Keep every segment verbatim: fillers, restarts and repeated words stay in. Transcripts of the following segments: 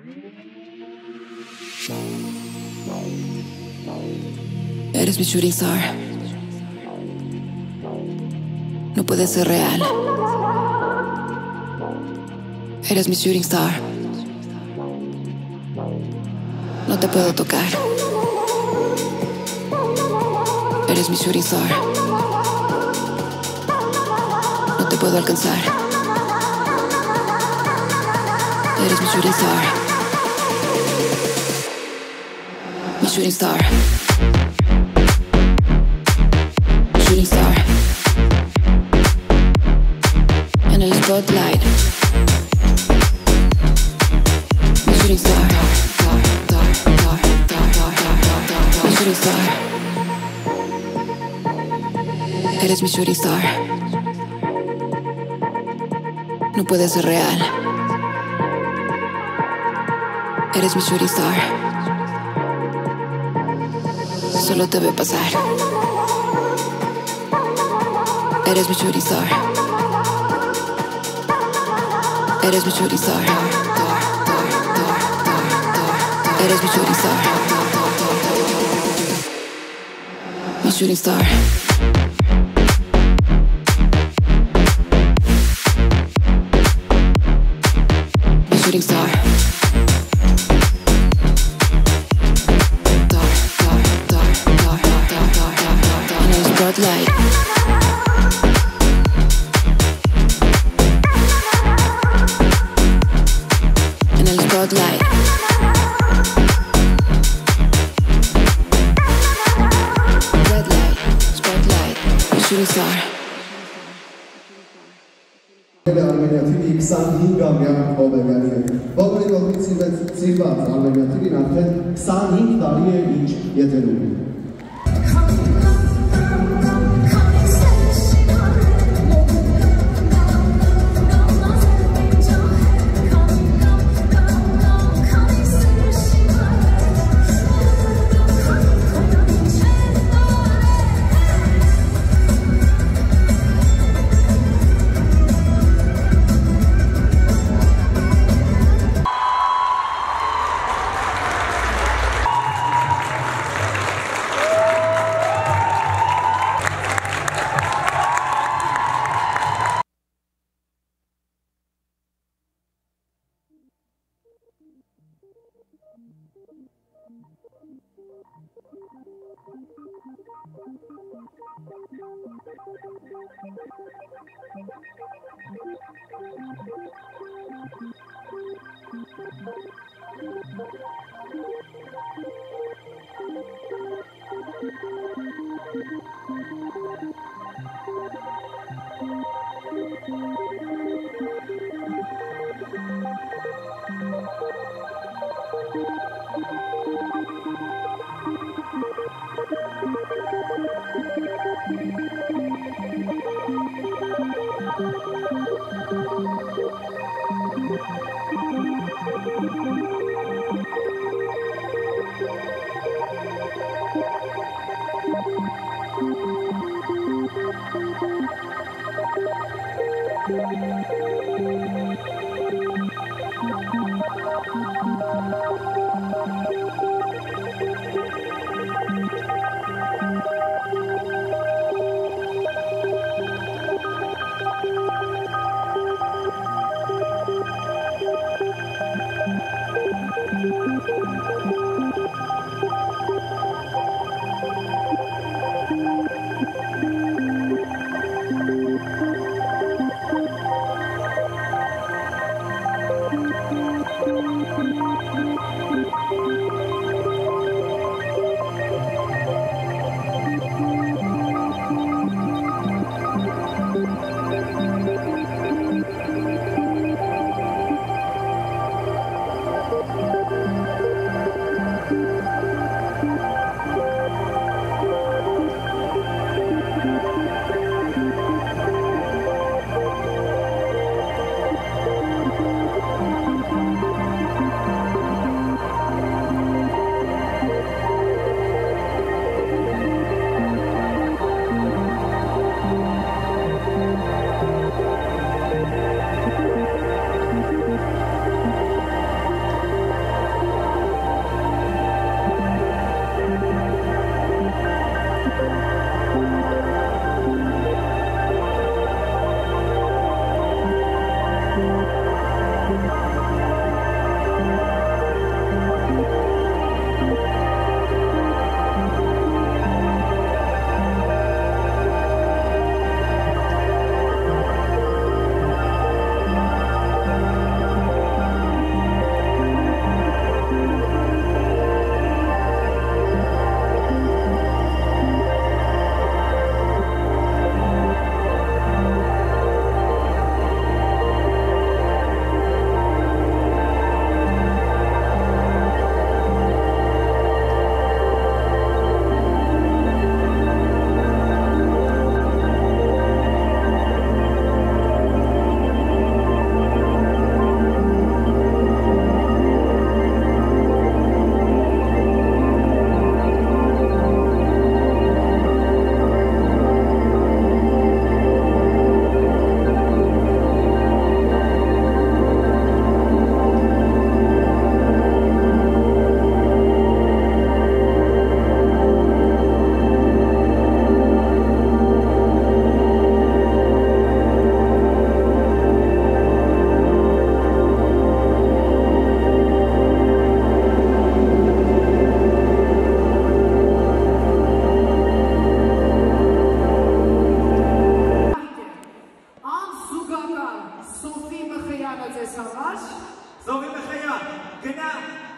Eres mi shooting star. No puede ser real. Eres mi shooting star. No te puedo tocar. Eres mi shooting star. No te puedo alcanzar. Eres mi shooting star. Mi shooting star. Shooting star. En el spotlight. Mi shooting star. Mi shooting star. Eres mi shooting star. No puede ser real. Eres mi shooting star. Solo te veo pasar. Eres mi shooting star. Eres mi shooting star. Eres mi shooting star. Mi shooting star. Mi shooting star. In a spotlight. Spotlight. Red light, spotlight, shooting star. Armeniaથી քսանհինգամյա Հովևյանի Բոլորի կողմից սիրված Արմենիա արդեն քսանհինգ տարի է ինչ եթերում է։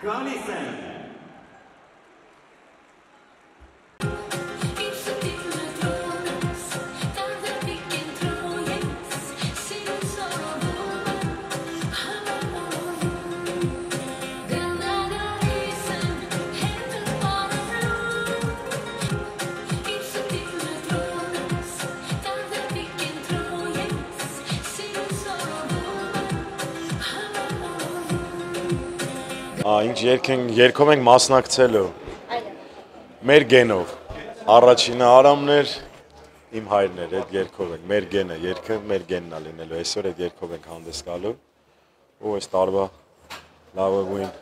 Գալիս են։ Ինչ երկով ենք մասնակցելու մեր գենով, առաջինը Արամներ, իմ հայրներ, այդ երկով ենք, մեր գենը, երկը մեր գենն է լինելու, այսօր այդ երկով ենք հանդես գալու ու այս տարվա լավագույն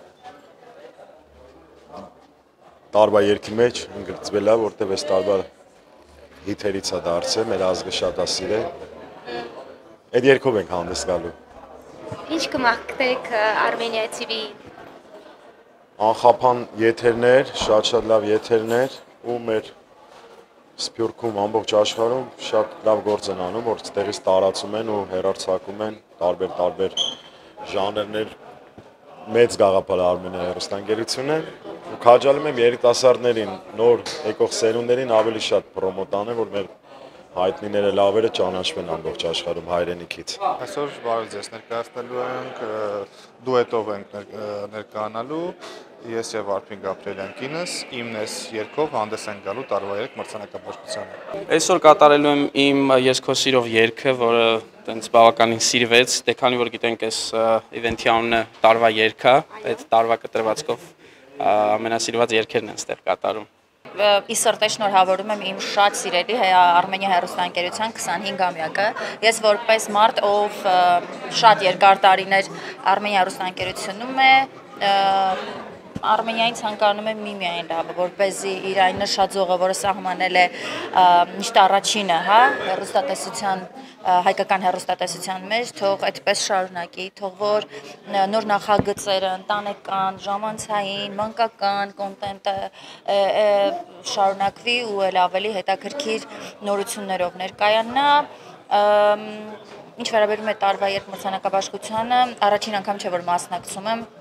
տարվա երկի մեջ ընկրծվել է, որտև այս տարվա հիթերից է դարձել, մեր ազգը շատ է սիրել, այդ երկով ենք հանդես գալու։ Ինչ կմաղթեք Armenia T V Անխափան եթերներ, շատ-շատ լավ եթերներ ու մեր Սփյուռքում ամբողջ աշխարհում շատ լավ գործ են անում, որ ստեղից տարածում են ու հեռարձակում են տարբեր-տարբեր ժանրներ մեծ գաղափար Armenia հեռուստաընկերությունը ու քաջալում եմ երիտասարդներին, նոր եկող սերունդերին ավելի շատ պրոմոտ անեն, որ մեր հայտնիները լավերը ճանաչվեն ամբողջ աշխարհում հայրենիքից։ Այսօր բարև ձեզ, ներկայացնելու ենք դուետով ենք ներկայանալու ես եւ Արփին Գաբրիելյան կինս, իմնես երկով հանդես են գալու տարվա երեք մրցանակաբաշխությանը։ Այսօր կատարելու եմ իմ Ես քո սիրով երգը, որը տենց բավականին սիրվեց, դե քանի որ գիտենք այս իվենթի անունը տարվա երգ է, այդ տարվա կտրվածքով ամենասիրված երգերն են ստեղ կատարում։ Ի սրտե շնորհավորում եմ իմ շատ սիրելի Armenia հեռուստաընկերության քսանհինգամյակը։ Ես որպես մարդ, ով շատ երկար տարիներ Armenia հեռուստաընկերությունում է, Armenia-ին ցանկանում եմ մի միայն լավը, որպեսզի իր այն նշաձողը, որը սահմանել է միշտ առաջինը, հա, հեռուստատեսության, հայկական հեռուստատեսության մեջ, թող այդպես շարունակի, թող որ նոր նախագծերը, ընտանեկան, ժամանցային, մանկական կոնտենտը շարունակվի ու էլ ավելի հետաքրքիր նորություններով ներկայանա։ Ինչ վերաբերում է տարվա երկ մրցանակաբաշխությանը, առաջին անգամ չէ որ մասնակցում եմ,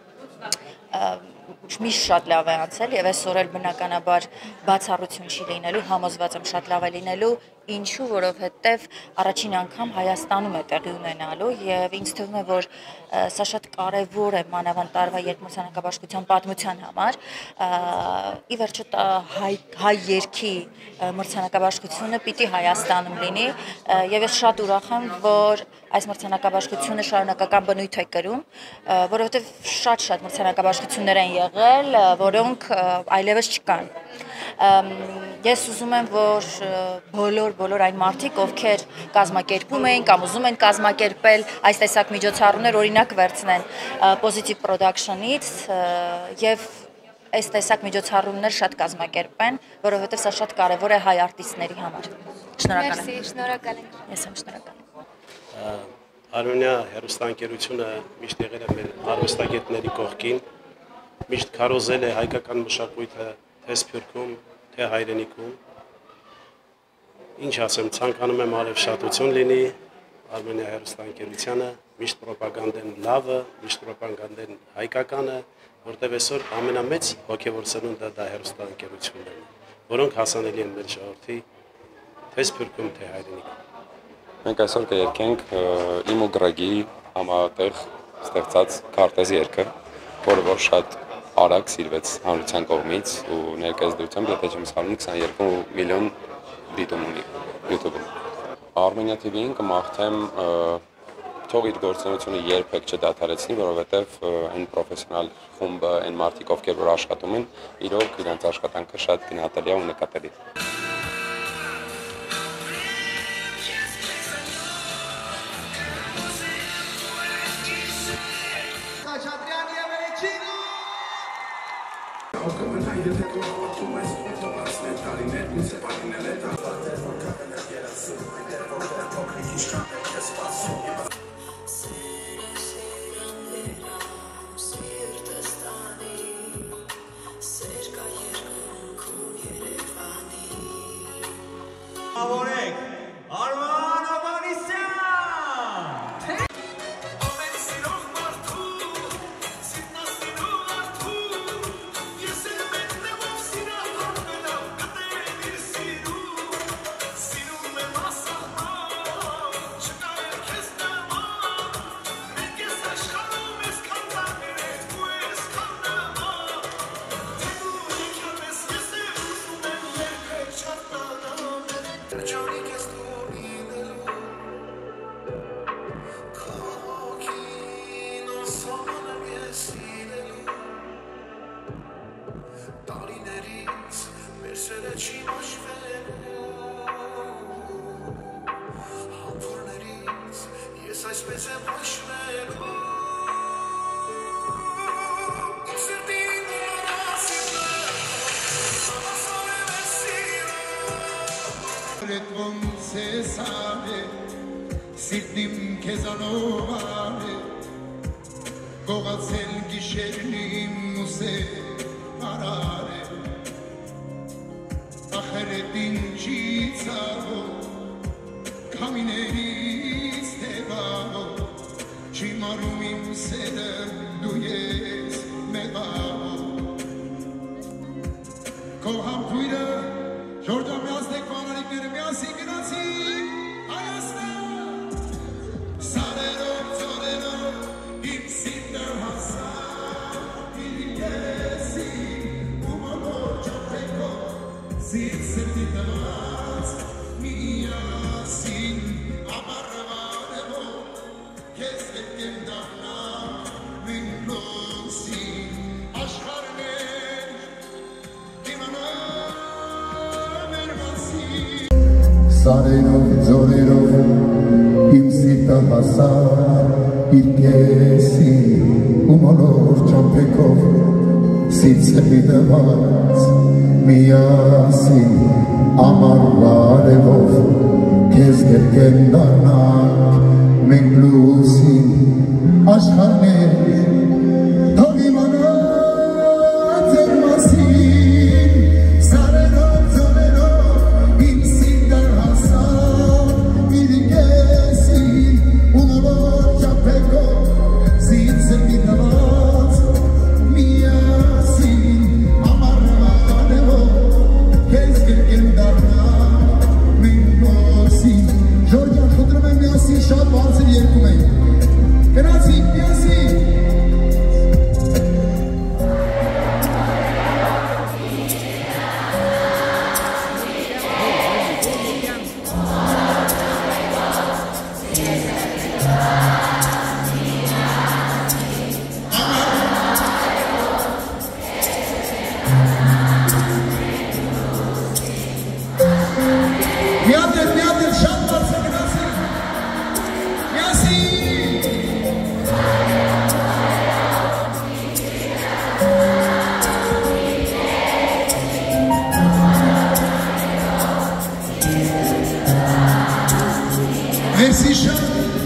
միշտ շատ լավ է անցել եւ այսօր էլ բնականաբար բացառություն չի լինելու, համոզված եմ շատ լավ է լինելու, ինչու, որովհետեւ առաջին անգամ Հայաստանում է տեղի ունենալու եւ ինձ թվում է, որ սա շատ կարեւոր է մանավանդ տարվա երկ մրցանակաբաշխության պատմության համար։ Ի վերջո հայ հայ երգի մրցանակաբաշխությունը պիտի Հայաստանում լինի եւ ես շատ ուրախ եմ, որ այս մրցանակաբաշխությունը շարունակական բնույթ է կրում, որովհետեւ շատ-շատ մրցանակաբաշխություններ են եղել, որոնք այլևս չկան։ Ես ուզում եմ, որ բոլոր բոլոր այն մարդիկ, ովքեր կազմակերպում են կամ ուզում են կազմակերպել այս տեսակ միջոցառումներ, օրինակ վերցնեն Positive Production-ից եւ այս տեսակ միջոցառումներ շատ կազմակերպեն, որովհետեւ սա շատ կարեւոր է հայ արտիստների համար։ Շնորհակալ եմ։ Մերսի, շնորհակալ եմ։ Ես եմ շնորհակալ։ Armenia հեռուստաընկերությունը միշտ եղել է մեր արվեստագետների կողքին, միշտ քարոզել է հայկական մշակույթը թե Սփյուռքում, թե հայրենիքում։ Ինչ ասեմ, ցանկանում եմ արև շատություն լինի Armenia հեռուստաընկերությանը, միշտ ռոպագանդեն լավը, միշտ ռոպագանդեն հայկականը, որտեղ այսօր ամենամեծ հոգևոր սնունդը դա հեռուստաընկերությունն է, որոնք հասանելի են մեր ժողովրդի թե Սփյուռքում, թե հայրենիքում։ Մենք այսօր կերկենք իմ ու Գրագի համատեղ ստեղծած քարտեզ երգը, որը որ շատ արագ սիրվեց հանրության կողմից ու ներկայիս դրությամբ, եթե չեմ սխալվում, քսաներկու միլիոն դիտում ունի YouTube-ում։ Armenia T V-ին կմաղթեմ թող իր գործունեությունը երբեք չդադարեցնի, որովհետև այն պրոֆեսիոնալ խումբը, այն մարդիկ, ովքեր որ աշխատում են, իրոք իրենց աշխատանքը շատ գնահատելի է ու նկատելի։ Ավորեք Արման Ավանեսյան։ Ամեն սիրող մարդու, սիրտնասիրող մարդու Sirtim kezanove Gogatsel gişerlim muse arare Ahiretin çitsavo Kamineriz tevavo Çimarumim sedem duyes mevavo Koham kuyra Jordam yazdık vanaliklerim yazık nasip Ayasla Sarելով, ձորերով, իմ սիրտը հասար, իր կեսի ու մոլոր ճամփեքով, սիրցելի դված, միասին, ամառ արևով, քեզ գրկեն դառնանք, մենք լուսին, աշխարհներ, թող իմանան ձեր մասին, սարերով, ձորերով, իմ սիրտը հասար, իր կեսին ու մոլոր ճամփեքով, սիրցելի դված, միասին, ամառ արևով, քեզ գրկեն դառնանք, մենք լուսին, Ժորժյան, խնդրում եմ միասին շատ բարձր երգում ենք, գնացինք միասին Միատեր, միատեր, շատ բարձր գնացինք միասին Merci շատ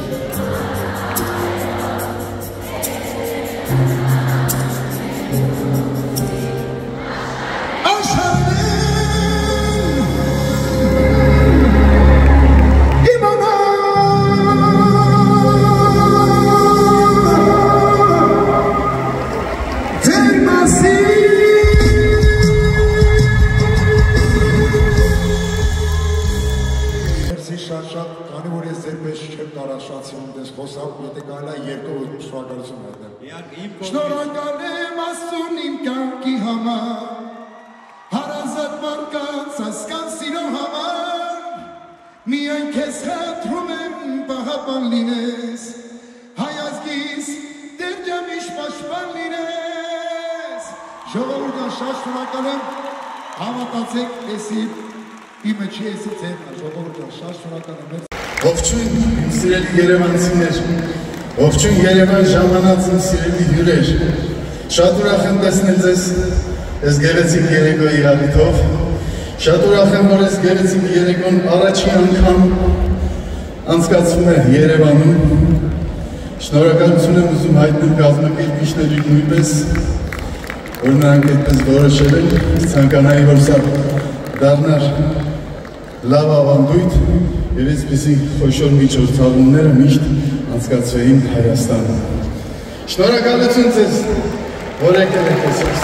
Շնորհակալ եմ Աստծուն իմ կյանքի համար, հարազատ մարդկանց ասկան սիրո համար, միայն քեզ խնդրում եմ պահապան լինես, հայ ազգիս դերջամիշ պաշտպան լինես, ժողովուրդը շատ շնորհակալ եմ, հավատացեք էսի իմը չի էսի ձեր, ժողովուրդը շատ շնորհակալ եմ։ Ողջույն իմ սիրելի երևանցիներ, ողջույն Երևան ժամանած իմ սիրելի հյուրեր, շատ ուրախ եմ տեսնել ձեզ այս գեղեցիկ երեկոյի առիթով, շատ ուրախ եմ, որ այս գեղեցիկ երեկոն առաջին անգամ անցկացվում է Երևանում, շնորհակալություն եմ ուզում հայտնել կազմակերպիչներին նույնպես, որ նրանք այդպես որոշել են, ցանկանայի, որ սա դառնար լավ ավանդույթ և այսպիսի խոշոր միջոցառումները միշտ անցկացվեին Հայաստանում։ Շնորհակալություն ձեզ, որ եկել եք այսօր։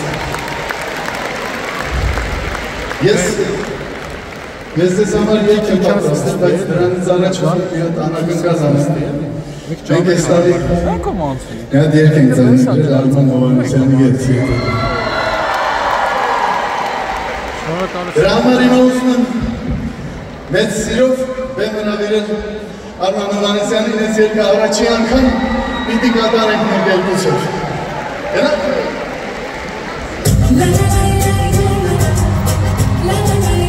Ես ես ձեզ համար երգ եմ պատրաստել, բայց դրանից առաջ ուզում մի հատ անակնկալ անցնել։ Մենք այս տարի մի հատ երգ ենք ձայնագրել Արման Հովհաննիսյանի հետ։ Դրա համար հիմա ուզում եմ մեծ սիրով բեմ հրավիրել Արման Հովհաննիսյանին այս երգը առաջի անգամ պիտի կատարենք մեր երկուսով։ Գնանք։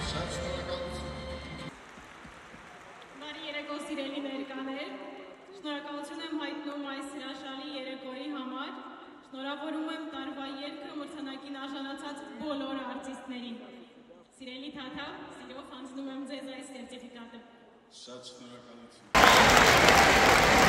Շատ շնորհակալություն։ Բարի երեկո սիրելի ներկաներ, շնորհակալություն եմ հայտնում այս հրաշալի երեկոյի համար, շնորհավորում եմ տարվա երգը մրցանակին արժանացած բոլոր արտիստներին։ Սիրելի Թաթա, սիրով հանձնում եմ ձեզ այս սերտիֆիկատը։ Շատ շնորհակալություն։